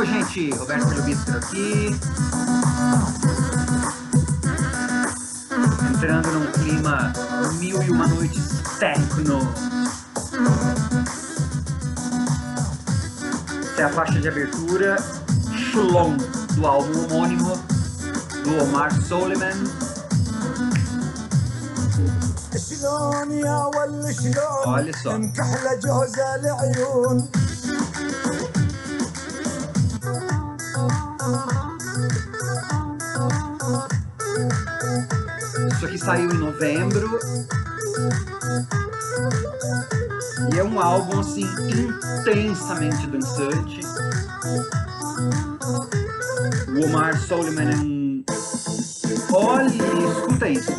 Oi, gente, Roberto Lubitzer aqui. Entrando num clima 1001 noites techno. Essa é a faixa de abertura Shalom, do álbum homônimo do Omar Souleyman. Olha só. Isso aqui saiu em novembro e é um álbum assim intensamente dançante. O Omar Souleyman, olha, escuta isso.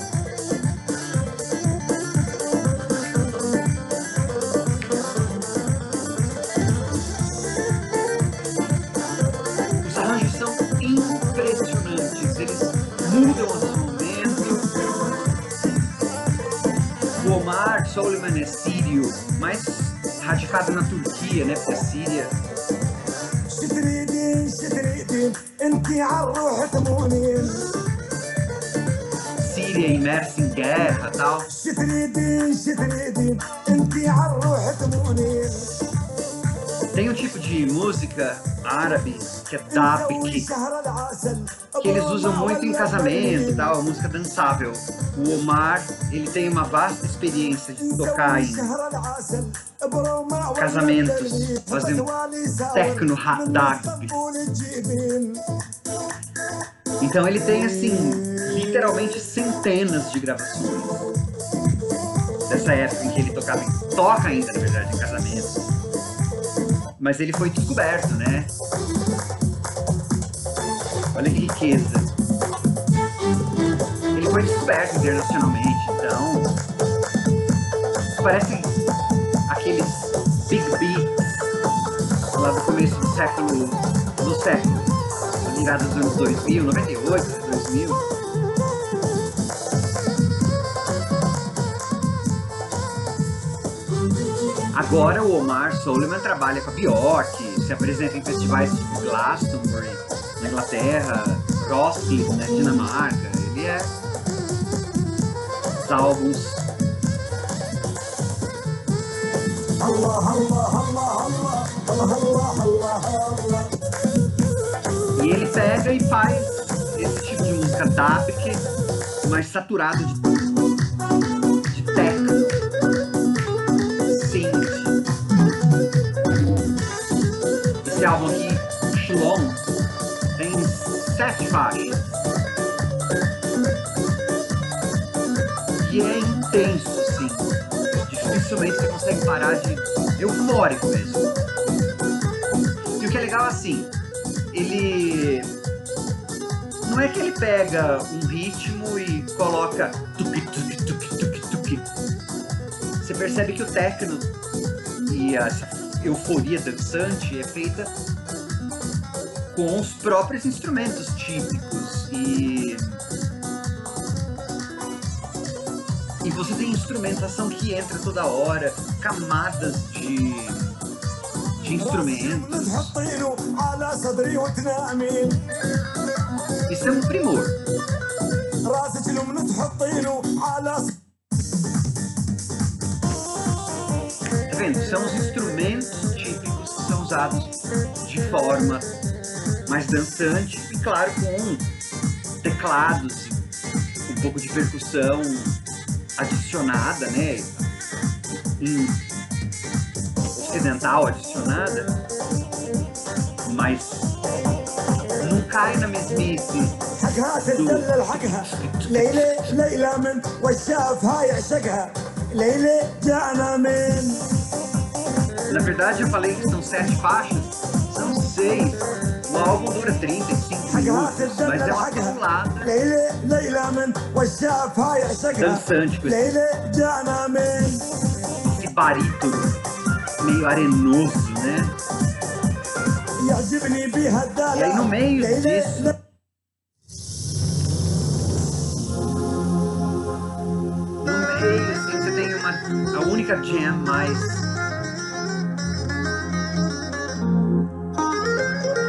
Os arranjos são impressionantes, eles mudam a todo momento. O Omar Souleyman é sírio, mas radicado na Turquia, né? Porque a Síria imersa em guerra e tal. Tem um tipo de música árabe que é dabki, que eles usam muito em casamento e tal, música dançável. O Omar, ele tem uma vasta experiência de tocar em casamentos, fazendo techno dabki. Então ele tem, assim, literalmente centenas de gravações dessa época em que ele toca ainda, na verdade, em casamentos. Mas ele foi descoberto, né? Olha que riqueza. Ele foi descoberto internacionalmente, então parece aqueles big beats lá do começo do século, ligados dos anos 2000, 98, 2000. Agora o Omar Souleyman trabalha com a Björk, se apresenta em festivais tipo Glastonbury, na Inglaterra, Roskilde, na Dinamarca. Ele é os álbuns. E ele pega e faz esse tipo de música dabki, mais saturado de techno, synth. Esse álbum aqui, Shalom, tem 7 faixas. E é intenso, assim. Dificilmente você consegue parar de... eufórico mesmo. E o que é legal, assim, ele... não é que ele pega um ritmo e coloca tuki, tuki, tuki, tuki, tuki. Você percebe que o techno e essa euforia dançante é feita com os próprios instrumentos típicos e você tem instrumentação que entra toda hora, camadas de instrumentos. Isso é um primor. Tá vendo? São os instrumentos típicos que são usados de forma mais dançante e, claro, com teclados, um pouco de percussão adicionada, né? Ocidental adicionada, mas não cai na mesmice Na verdade, eu falei que são 7 faixas, são 6. O álbum dura 35 minutos, mas é uma tonelada dançante com esse barítono meio arenoso, né? E aí no meio disso, assim, você tem a única jam mais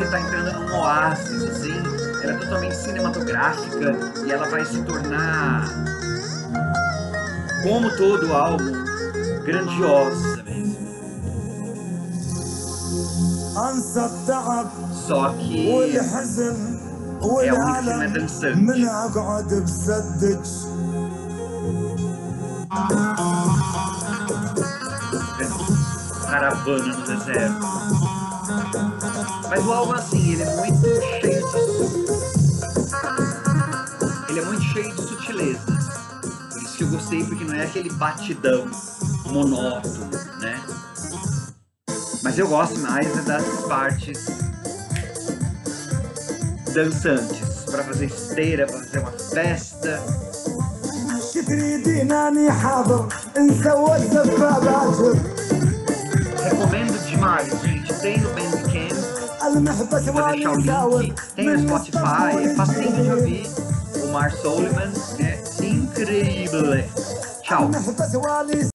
tá entrando num oásis, assim. Ela é totalmente cinematográfica e ela vai se tornar, como todo álbum, grandiosa mesmo. Só que é a única que não é dançante. Caravana no deserto. Mas o álbum, assim, ele é muito cheio de sutilezas. Por isso que eu gostei, porque não é aquele batidão monótono, né? Mas eu gosto mais das partes dançantes, para fazer esteira, para fazer uma festa. Recomendo demais, gente. Tem no Bandcamp, vou deixar o link. Tem no Spotify, é facinho de ouvir. O Mar Soliman é incrível. Tchau.